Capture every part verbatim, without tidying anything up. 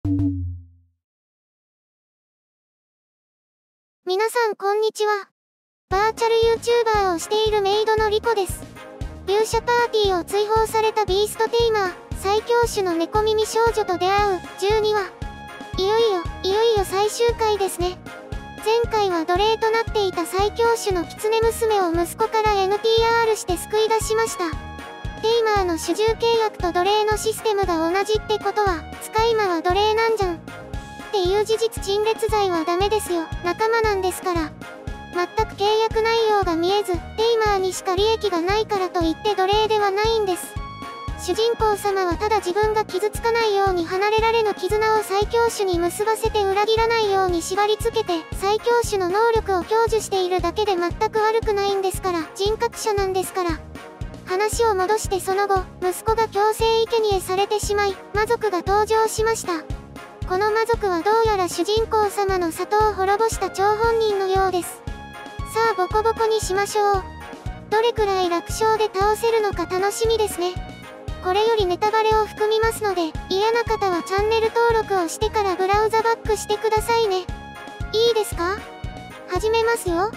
皆さんこんにちは。バーチャル YouTuber をしているメイドのリコです。勇者パーティーを追放されたビーストテイマー、最強種の猫耳少女と出会うじゅうにわ。いよいよ、いよいよ最終回ですね。前回は奴隷となっていた最強種の狐娘を息子から エヌピーアール して救い出しました。テイマーの主従契約と奴隷のシステムが同じってことは、使い魔は奴隷なんじゃん。っていう事実陳列罪はダメですよ。仲間なんですから。全く契約内容が見えず、テイマーにしか利益がないからといって奴隷ではないんです。主人公様はただ自分が傷つかないように離れられぬ絆を最強種に結ばせて裏切らないように縛り付けて、最強種の能力を享受しているだけで全く悪くないんですから、人格者なんですから。話を戻してその後、息子が強制生贄されてしまい、魔族が登場しました。この魔族はどうやら主人公様の里を滅ぼした張本人のようです。さあボコボコにしましょう。どれくらい楽勝で倒せるのか楽しみですね。これよりネタバレを含みますので、嫌な方はチャンネル登録をしてからブラウザバックしてくださいね。いいですか？始めますよ。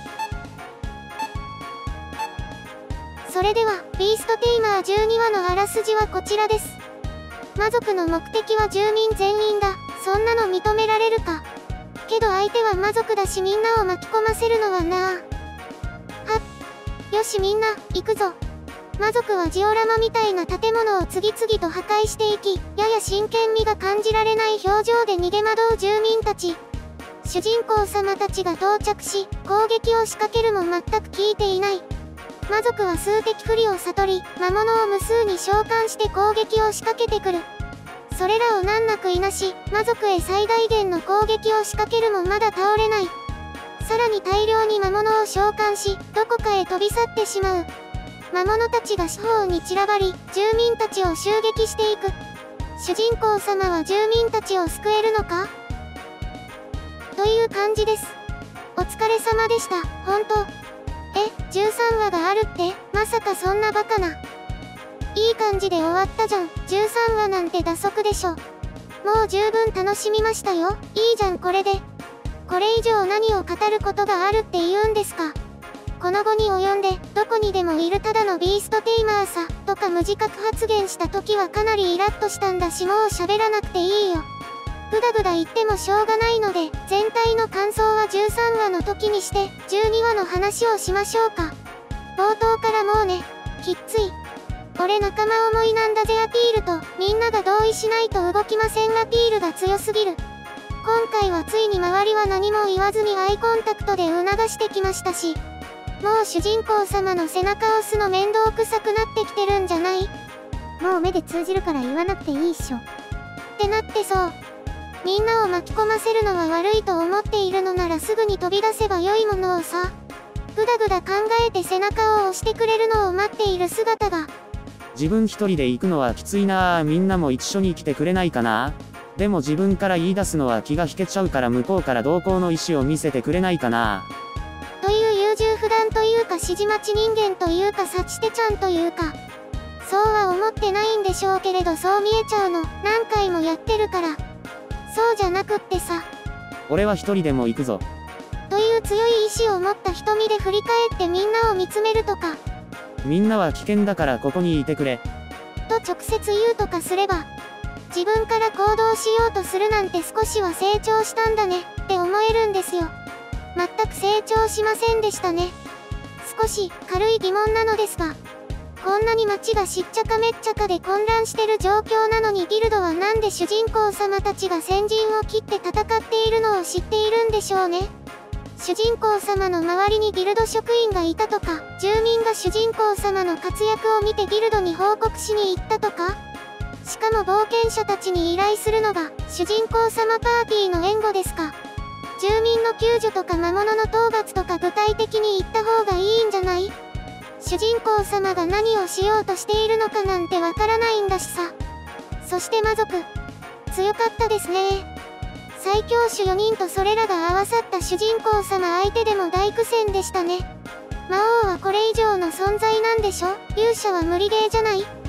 それでは、ビーストテイマーじゅうにわのあらすじはこちらです。魔族の目的は住民全員だ。そんなの認められるか。けど相手は魔族だしみんなを巻き込ませるのはなあ。はっ。よしみんな、行くぞ。魔族はジオラマみたいな建物を次々と破壊していき、やや真剣味が感じられない表情で逃げ惑う住民たち。主人公様たちが到着し、攻撃を仕掛けるも全く効いていない。魔族は数的不利を悟り、魔物を無数に召喚して攻撃を仕掛けてくる。それらを難なくいなし、魔族へ最大限の攻撃を仕掛けるもまだ倒れない。さらに大量に魔物を召喚し、どこかへ飛び去ってしまう。魔物たちが四方に散らばり、住民たちを襲撃していく。主人公様は住民たちを救えるのか？という感じです。お疲れ様でした、ほんと。え、じゅうさんわがあるって、まさかそんなバカな。いい感じで終わったじゃん。じゅうさんわなんて打足でしょ。もう十分楽しみましたよ。いいじゃんこれで。これ以上何を語ることがあるって言うんですか。この後に及んで、どこにでもいるただのビーストテイマーさ、とか無自覚発言した時はかなりイラッとしたんだしもう喋らなくていいよ。ぐだぐだ言ってもしょうがないので、全体の感想はじゅうさんわの時にして、じゅうにわの話をしましょうか。冒頭からもうね、きっつい。俺仲間思いなんだぜアピールと、みんなが同意しないと動きませんアピールが強すぎる。今回はついに周りは何も言わずにアイコンタクトで促してきましたし、もう主人公様の背中を押すの面倒くさくなってきてるんじゃない？もう目で通じるから言わなくていいっしょ。ってなってそう。みんなを巻き込ませるのは悪いと思っているのならすぐに飛び出せば良いものをさ。ぐだぐだ考えて背中を押してくれるのを待っている姿が。 自分一人で行くのはきついなあ。みんなも一緒に来てくれないかな。でも自分から言い出すのは気が引けちゃうから向こうから同行の意思を見せてくれないかな。 という優柔不断というか指示待ち人間というか幸手ちゃんというか。そうは思ってないんでしょうけれどそう見えちゃうの。何回もやってるから。そうじゃなくってさ。 俺は一人でも行くぞ。 という強い意志を持った瞳で振り返ってみんなを見つめるとか。 みんなは危険だからここにいてくれ。 と直接言うとかすれば。自分から行動しようとするなんて少しは成長したんだねって思えるんですよ。全く成長しませんでしたね。少し軽い疑問なのですが。こんなに街がしっちゃかめっちゃかで混乱してる状況なのにギルドはなんで主人公様たちが先陣を切って戦っているのを知っているんでしょうね。主人公様の周りにギルド職員がいたとか、住民が主人公様の活躍を見てギルドに報告しに行ったとか。しかも冒険者たちに依頼するのが主人公様パーティーの援護ですか。住民の救助とか魔物の討伐とか具体的に言った方がいいんじゃない？主人公様が何をしようとしているのかなんてわからないんだしさ。そして魔族。強かったですね。最強種よにんとそれらが合わさった主人公様相手でも大苦戦でしたね。魔王はこれ以上の存在なんでしょ？勇者は無理ゲーじゃない？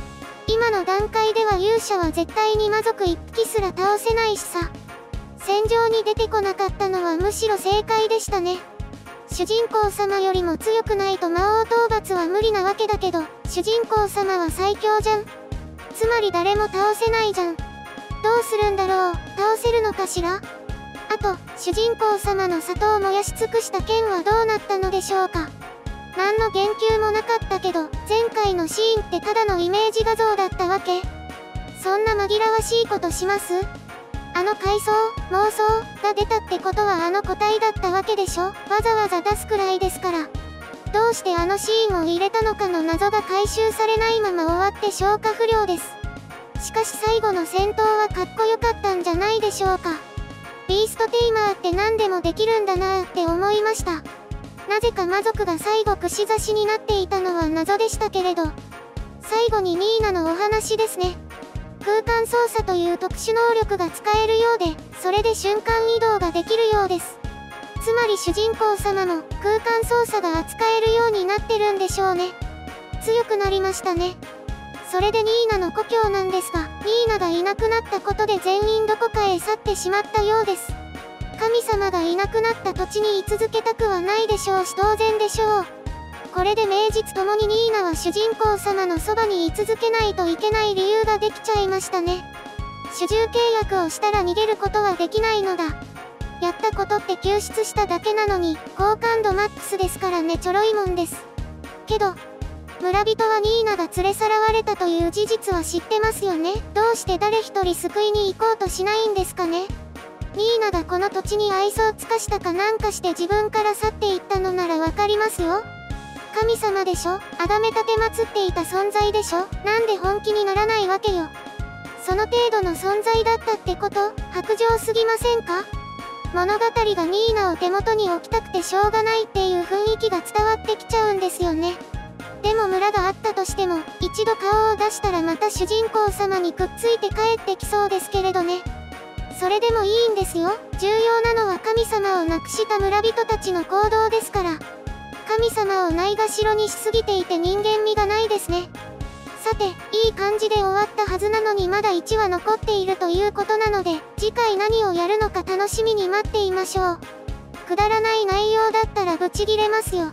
今の段階では勇者は絶対に魔族一匹すら倒せないしさ。戦場に出てこなかったのはむしろ正解でしたね。主人公様よりも強くないと魔王討伐は無理なわけだけど、主人公様は最強じゃん。つまり誰も倒せないじゃん。どうするんだろう、倒せるのかしら。あと、主人公様の里を燃やし尽くした件はどうなったのでしょうか。何の言及もなかったけど、前回のシーンってただのイメージ画像だったわけ？そんな紛らわしいことします？あの回想、妄想が出たってことはあの個体だったわけでしょ？わざわざ出すくらいですから。どうしてあのシーンを入れたのかの謎が回収されないまま終わって消化不良です。しかし最後の戦闘はかっこよかったんじゃないでしょうか。ビーストテイマーって何でもできるんだなーって思いました。なぜか魔族が最後串刺しになっていたのは謎でしたけれど。最後にニーナのお話ですね。空間操作という特殊能力が使えるようで、それで瞬間移動ができるようです。つまり主人公様も空間操作が扱えるようになってるんでしょうね。強くなりましたね。それでニーナの故郷なんですが、ニーナがいなくなったことで全員どこかへ去ってしまったようです。神様がいなくなった土地に居続けたくはないでしょうし当然でしょう。これで名実ともにニーナは主人公様のそばに居続けないといけない理由ができちゃいましたね。主従契約をしたら逃げることはできないのだ。やったことって救出しただけなのに、好感度マックスですからね、ちょろいもんです。けど、村人はニーナが連れさらわれたという事実は知ってますよね。どうして誰一人救いに行こうとしないんですかね。ニーナがこの土地に愛想を尽かしたかなんかして自分から去っていったのならわかりますよ。神様でしょ、崇め立て祀っていた存在でしょ、なんで本気にならないわけよ。その程度の存在だったってこと、薄情すぎませんか？物語がニーナを手元に置きたくてしょうがないっていう雰囲気が伝わってきちゃうんですよね。でも村があったとしても、一度顔を出したらまた主人公様にくっついて帰ってきそうですけれどね。それでもいいんですよ。重要なのは神様を亡くした村人たちの行動ですから。神様をないがしろにしすぎていて人間味がないですね。さて、いい感じで終わったはずなのにまだいちわ残っているということなので、次回何をやるのか楽しみに待っていましょう。くだらない内容だったらブチギレますよ。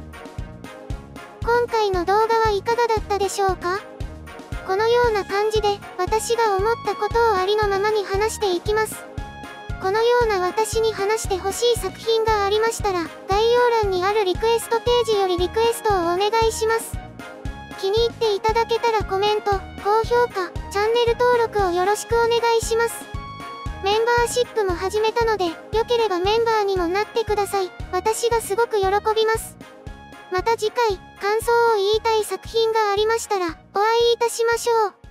今回の動画はいかがだったでしょうか？このような感じで、私が思ったことをありのままに話していきます。このような私に話してほしい作品がありましたら、概要欄にあるリクエストページよりリクエストをお願いします。気に入っていただけたらコメント、高評価、チャンネル登録をよろしくお願いします。メンバーシップも始めたので、よければメンバーにもなってください。私がすごく喜びます。また次回、感想を言いたい作品がありましたら、お会いいたしましょう。